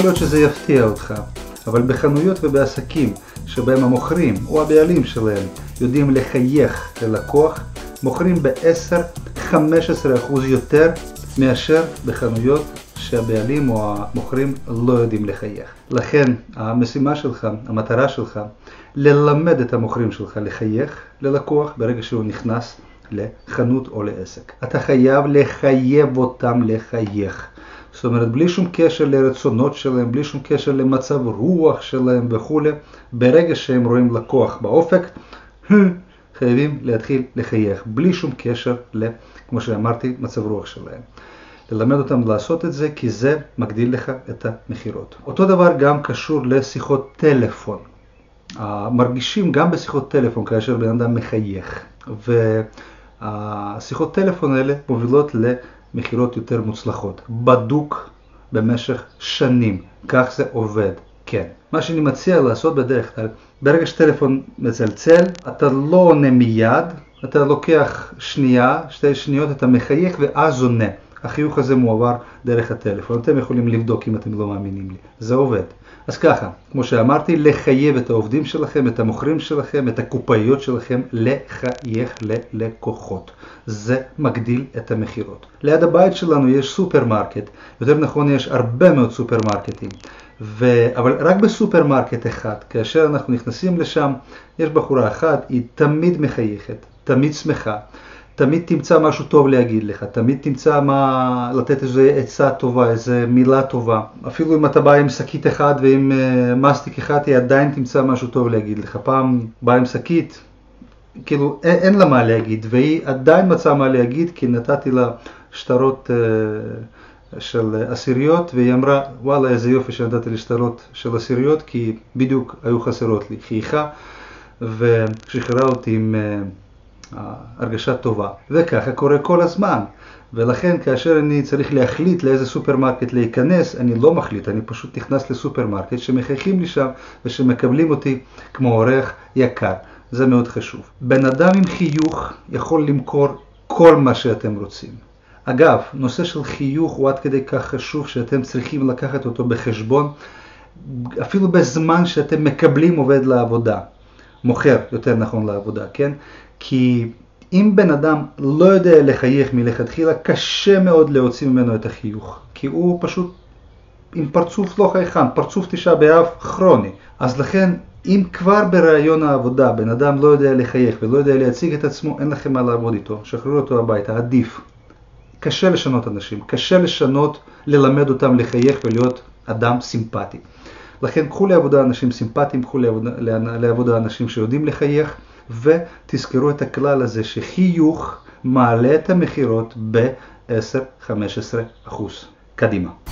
יכול להיות שזה יפתיע אותך, אבל בחנויות ובעסקים שבהם המוכרים או הבעלים שלהם יודעים לחייך ללקוח, מוכרים ב-10-15% יותר מאשר בחנויות שהבעלים או המוכרים לא יודעים לחייך. לכן המשימה שלך, המטרה שלך, ללמד את המוכרים שלך לחייך ללקוח ברגע שהוא נכנס לחנות או לעסק. אתה חייב לחייב אותם לחייך. זאת אומרת, בלי שום קשר לרצונות שלהם, בלי שום קשר למצב רוח שלהם וכו'. ברגע שהם רואים לקוח באופק, חייבים להתחיל לחייך, בלי שום קשר כמו שאמרתי, מצב רוח שלהם. ללמד אותם לעשות את זה, כי זה מגדיל לך את המחירות. אותו דבר גם קשור לשיחות טלפון. מרגישים גם בשיחות טלפון כאשר בן אדם מחייך. והשיחות טלפון האלה מובילות למחירות יותר מוצלחות. בדוק במשך שנים. כך זה עובד. כן. מה שאני מציע לעשות בדרך כלל, ברגע שטלפון מצלצל, אתה לא עונה מיד, אתה לוקח שנייה, 2 שניות, אתה מחייך ואז עונה. החיוך הזה מועבר דרך הטלפון. אתם יכולים לבדוק אם אתם לא מאמינים לי. זה עובד. אז ככה, כמו שאמרתי, לחייב את העובדים שלכם, את המוכרים שלכם, את הקופאיות שלכם, לחייך ללקוחות. זה מגדיל את המחירות. ליד הבית שלנו יש סופרמרקט, יותר נכון יש הרבה מאוד סופרמרקטים. אבל רק בסופרמרקט אחד, כאשר אנחנו נכנסים לשם, יש בחורה אחת, היא תמיד מחייכת, תמיד שמחה. תמיד תמצא משהו טוב להגיד לך, תמיד תמצא לתת איזו עצה טובה, איזו מילה טובה. אפילו אם אתה בא עם שקית אחד ועם מסטיק אחד, היא עדיין תמצא משהו טוב להגיד לך. פעם בא עם שקית, כאילו אין לה מה להגיד, והיא עדיין מצאה מה להגיד, כי נתתי לה שטרות של עשיריות, והיא אמרה, וואלה, איזה יופי שנתתי לי שטרות של עשיריות, כי בדיוק היו חסרות לי. חייכה ושחררה אותי עם הרגשה טובה. וככה קורה כל הזמן. ולכן כאשר אני צריך להחליט לאיזה סופרמרקט להיכנס, אני לא מחליט, אני פשוט נכנס לסופרמרקט שמחייכים לי שם ושמקבלים אותי כמו אורח יקר. זה מאוד חשוב. בן אדם עם חיוך יכול למכור כל מה שאתם רוצים. אגב, נושא של חיוך הוא עד כדי כך חשוב שאתם צריכים לקחת אותו בחשבון, אפילו בזמן שאתם מקבלים עובד לעבודה. מוכר, יותר נכון לעבודה, כן? כי אם בן אדם לא יודע לחייך מלכתחילה, קשה מאוד להוציא ממנו את החיוך. כי הוא פשוט עם פרצוף לא חייכן, פרצוף 9 באב כרוני. אז לכן, אם כבר ברעיון העבודה בן אדם לא יודע לחייך ולא יודע להציג את עצמו, אין לכם מה לעבוד איתו. שחררו אותו הביתה, עדיף. קשה לשנות אנשים, קשה ללמד אותם לחייך ולהיות אדם סימפטי. לכן קחו לעבודה אנשים סימפטיים, קחו לעבודה אנשים שיודעים לחייך, ותזכרו את הכלל הזה שחיוך מעלה את המחירות ב-10-15%. קדימה.